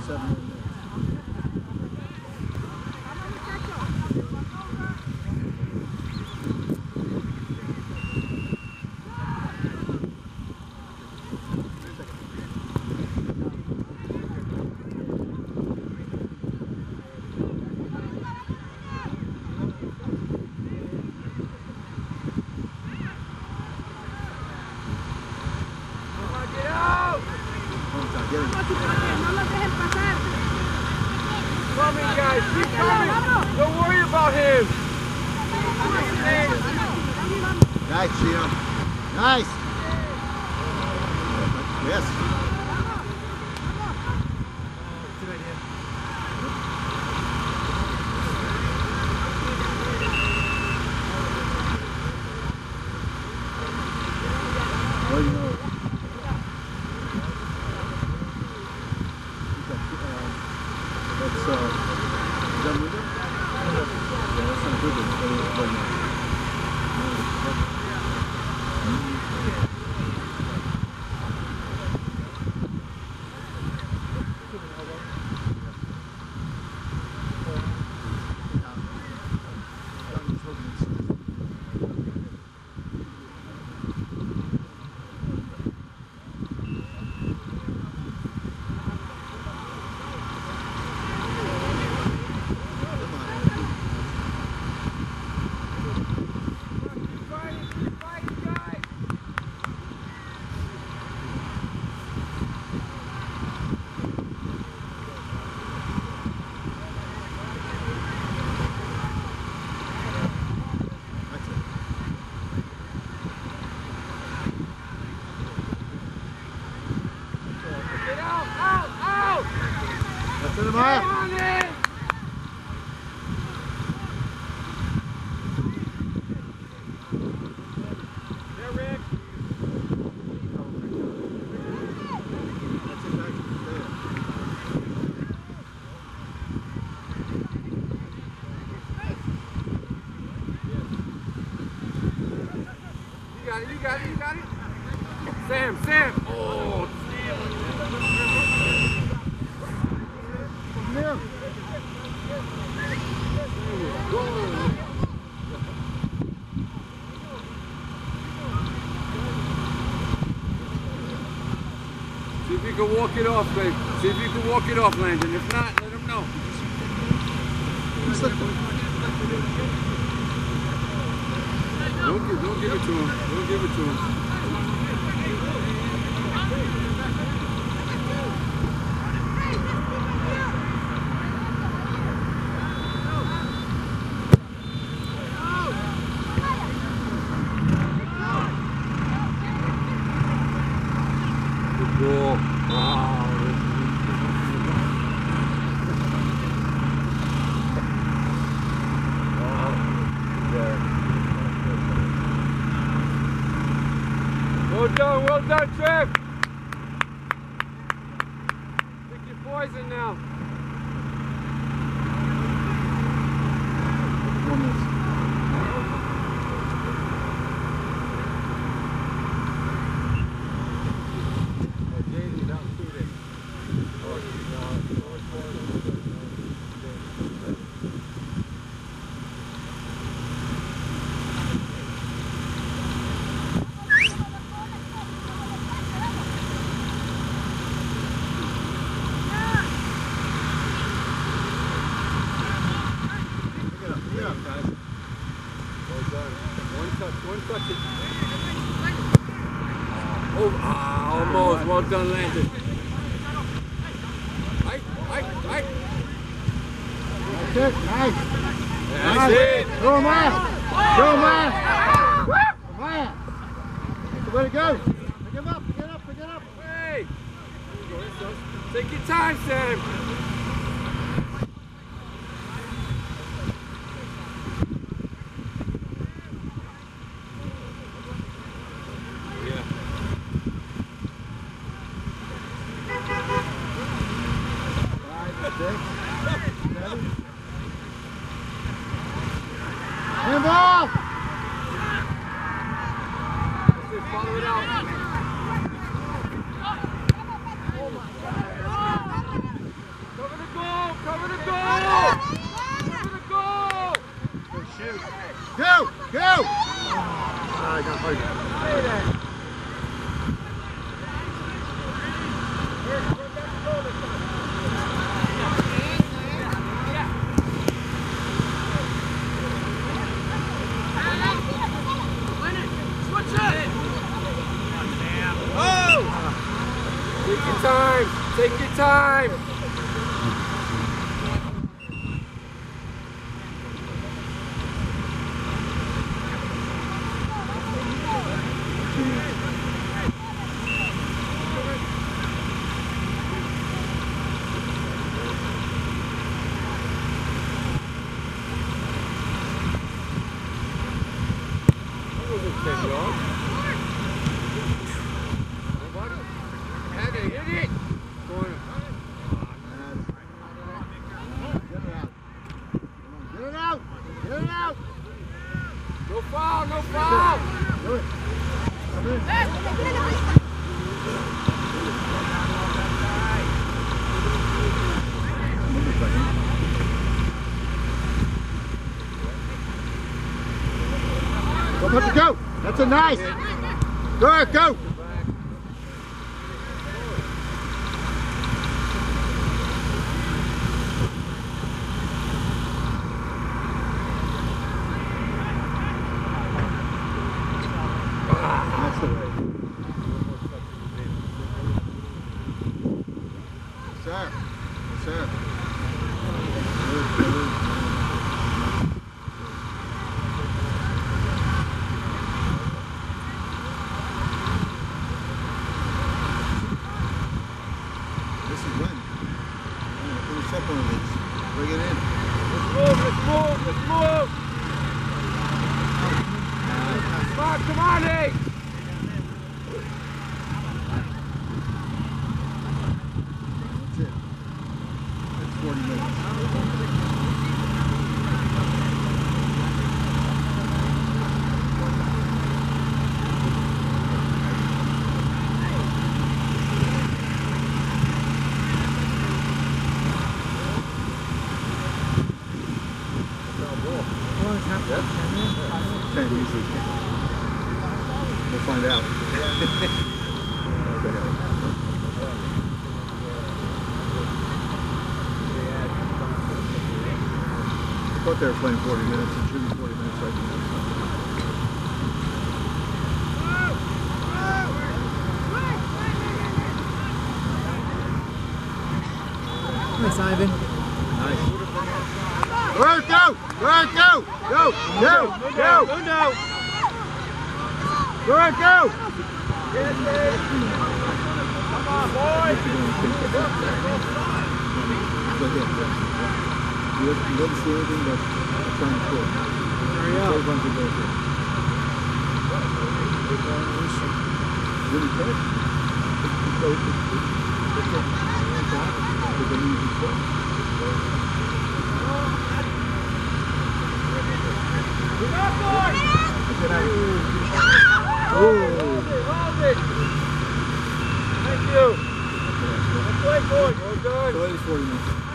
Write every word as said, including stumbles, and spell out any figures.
Coming, guys, keep coming. Don't worry about him. Nice, Gino. Nice. Yes. Well, you know, that's uh, is that moving? Yeah, that's not good. It's very nice. Send him out. There, Rick. You got it, you got it, you got it. Sam, Sam. Oh, Here. see if you can walk it off, babe. See if you can walk it off, Landon. If not, let him know. Don't give, don't give it to him. Don't give it to him. Cool. Wow. Well done, well done, Trev. Pick your poison now. One touch it. Oh, ah, almost. Well done, Landon. Ike, Ike, Ike. That's it. Nice. That's nice. it. Go, man. Go, man. Come on. That's the way to go. Pick him up. Pick it up. Pick it up. Hey. Take your time, Sam. Hand off! Follow it out. Take your time. Take your time. No foul, no foul! Do it. Come in. Go, Pepper, go! That's a nice! Go, Eric, go! That's the way. Yes, sir. Yes, sir. Good, good. This is when. Finish up one of these. Bring it in. Let's move, let's move, let's move! Come on, come on, Nate! That's it. That's forty minutes. ten usually. We'll find out. I thought they were playing forty minutes and shooting forty minutes right now. Nice, Ivan. Nice. Where it go? Where it go? Go! Go! Go! Go now! Where it go? Yes, Dave! Come on, boys! You didn't see anything but trying to score. Hurry up. Really quick. Hold it! Thank you! Let's play, boys! Well done! So it is forty minutes.